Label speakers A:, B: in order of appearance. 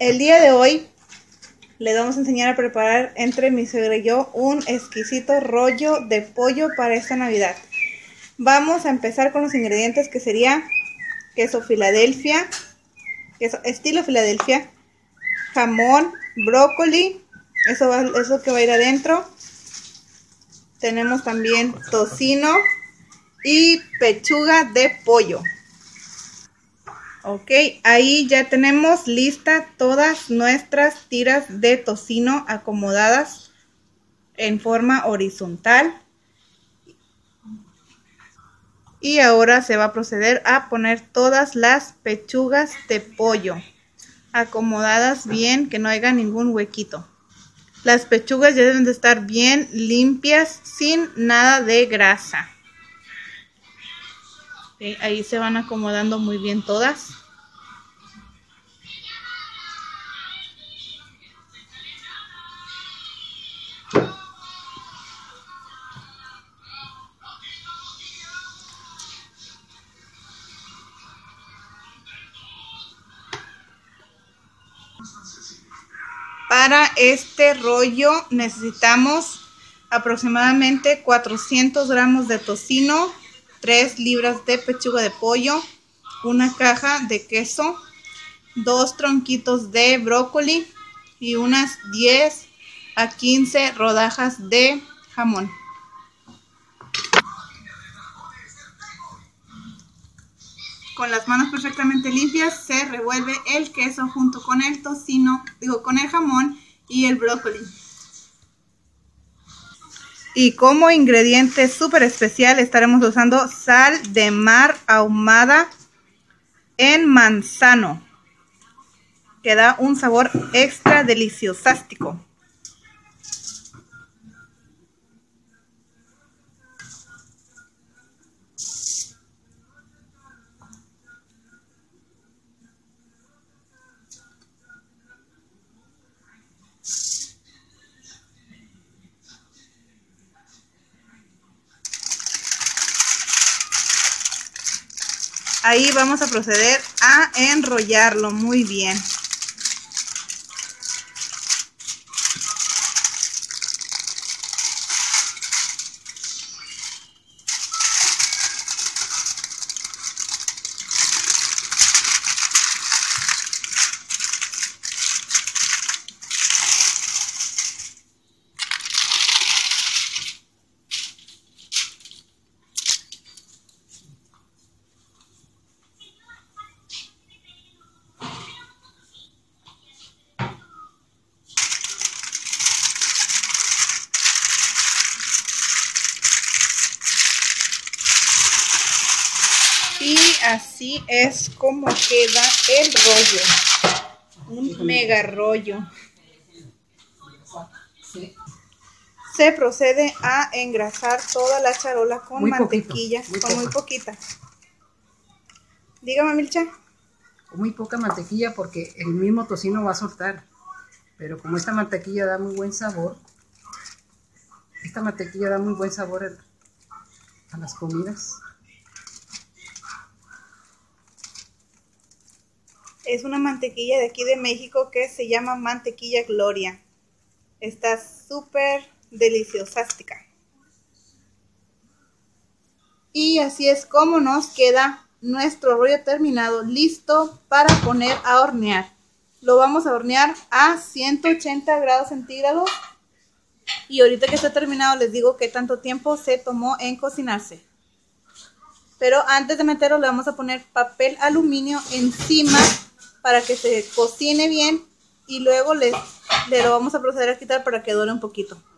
A: El día de hoy les vamos a enseñar a preparar entre mi suegra y yo un exquisito rollo de pollo para esta Navidad. Vamos a empezar con los ingredientes, que sería queso Filadelfia, queso estilo Filadelfia, jamón, brócoli, eso que va a ir adentro. Tenemos también tocino y pechuga de pollo. Ok, ahí ya tenemos listas todas nuestras tiras de tocino acomodadas en forma horizontal. Y ahora se va a proceder a poner todas las pechugas de pollo acomodadas bien, que no haya ningún huequito. Las pechugas ya deben de estar bien limpias, sin nada de grasa. Okay, ahí se van acomodando muy bien todas. Para este rollo necesitamos aproximadamente 400 gramos de tocino, 3 libras de pechuga de pollo, una caja de queso, 2 tronquitos de brócoli y unas 10 a 15 rodajas de jamón. Con las manos perfectamente limpias se revuelve el queso junto con el tocino, con el jamón y el brócoli. Y como ingrediente súper especial estaremos usando sal de mar ahumada en manzano, que da un sabor extra deliciosástico. Ahí vamos a proceder a enrollarlo muy bien. Y así es como queda el rollo, un mega rollo. Se procede a engrasar toda la charola con mantequilla, muy poquita. Dígame, Milcha.
B: Muy poca mantequilla porque el mismo tocino va a soltar, pero como esta mantequilla da muy buen sabor, a las comidas.
A: Es una mantequilla de aquí de México que se llama mantequilla Gloria. Está súper deliciosástica. Y así es como nos queda nuestro rollo terminado, listo para poner a hornear. Lo vamos a hornear a 180 grados centígrados. Y ahorita que está terminado les digo qué tanto tiempo se tomó en cocinarse. Pero antes de meterlo le vamos a poner papel aluminio encima para que se cocine bien, y luego le lo vamos a proceder a quitar para que dore un poquito.